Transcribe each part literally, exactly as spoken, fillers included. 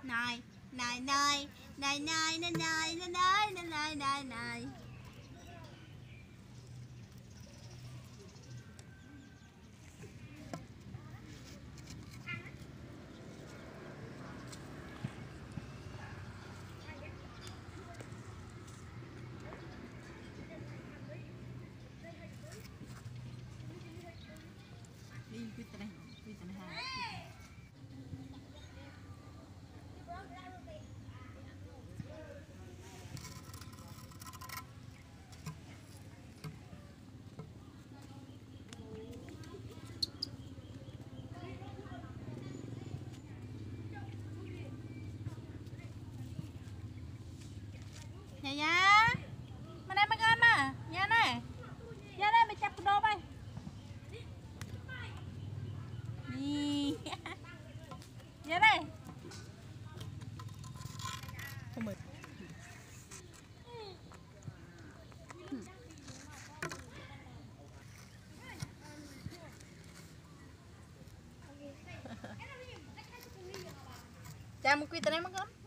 Này, này, này, này, này, này, này, này, này, này, này, này, này. Đi quyết này, quyết này ha. Nhà nhà mà đây mà con mà nhà này nhà đây mày chặt đồ bay đi nhà đây không mệt chào một quý tên em mà con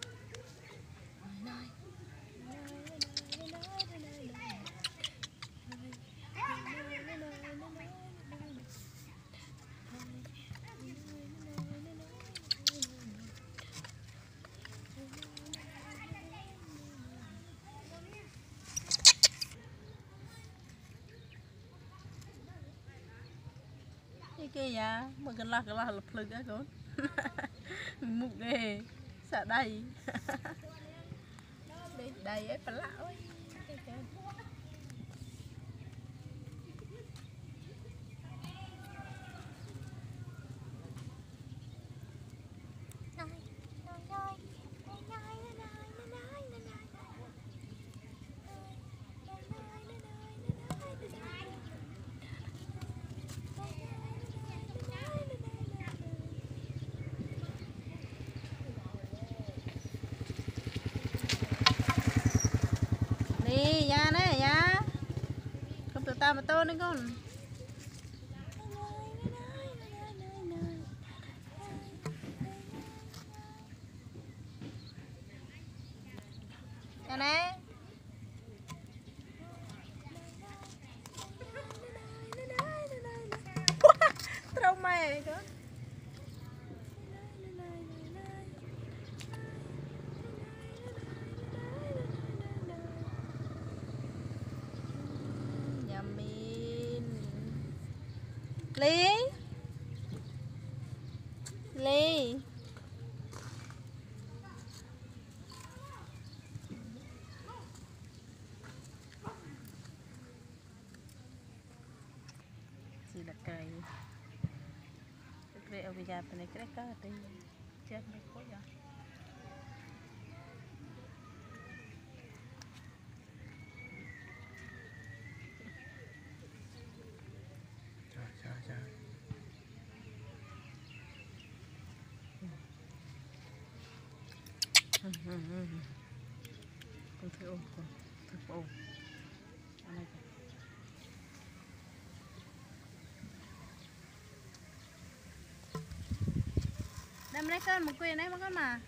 cái ya mà gần là gần là lập lực á con mục nghề xả đầy đây đầy ấy phải lão ấy đi ya này ya không tụi ta mà tô nữa con ya này trâu mày con Ly Ly gì là cây cái ở bây giờ này cái cái cái chết mấy khối rồi con thử ôm con thử ôm đâm lấy con một quyền đấy mà con mà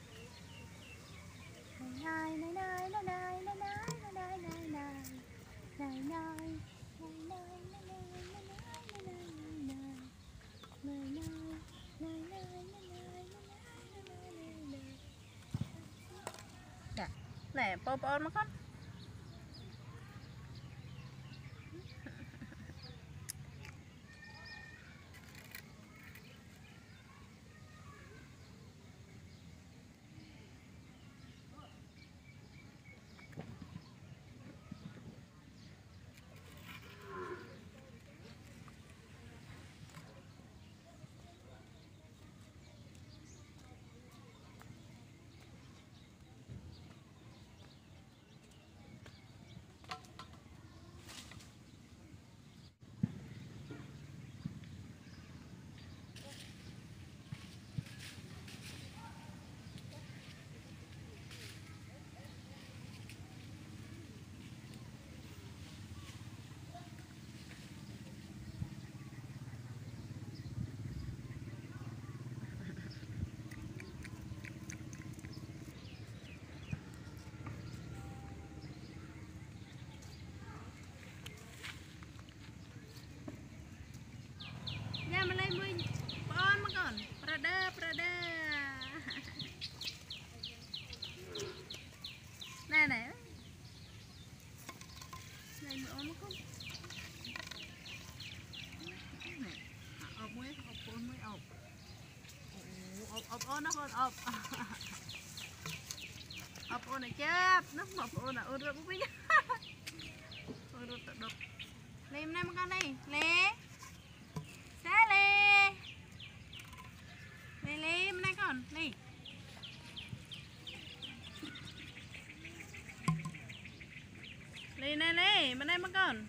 này này này này này này này này này này này nè po po mà con อบโอนนะคนอบอบโอนนะเจ็บนะอบโอนนะโอนรถไม่ยังโอนรถตดเล่มนั่นมันก็เลยเล่เซ่เล่เล่เล่มันนั่นก่อนนี่เล่นั่นเล่มันนั่นมันก่อน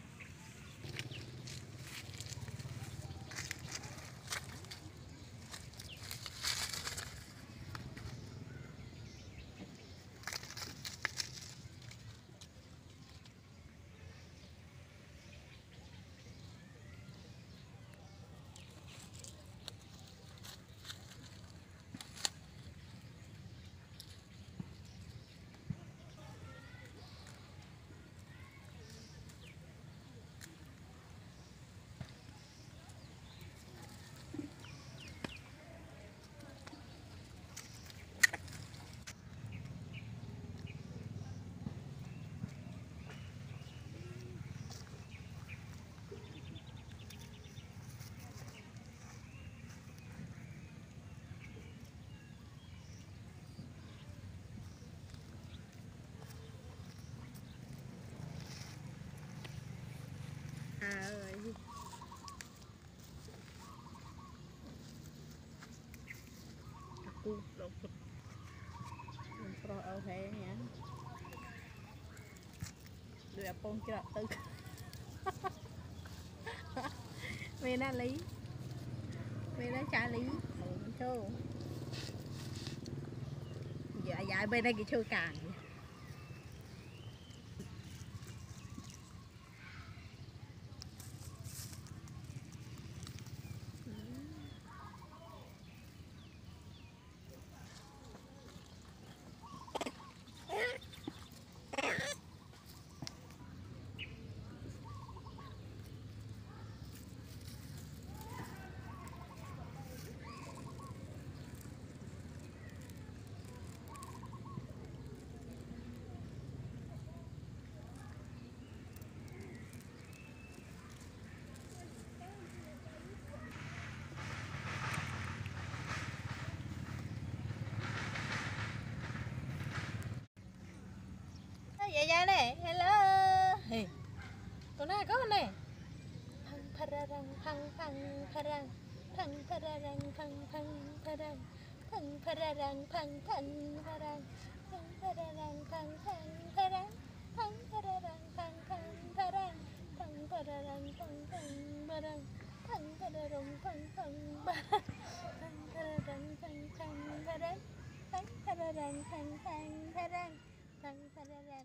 à ơi aku lopot pro au thế nhá đuổi apong kira tư về na lý về na trả lý châu giờ dài bên đây cái châu càng dạ dạ này hello hey. Con này có con này phăng pararang phăng phăng parang phăng pararang phăng phăng parang phăng pararang phăng phăng parang phăng pararang phăng phăng parang phăng pararang phăng phăng parang phăng pararang phăng phăng parang phăng pararang phăng phăng parang phăng pararang phăng phăng parang phăng pararang phăng phăng parang phăng pararang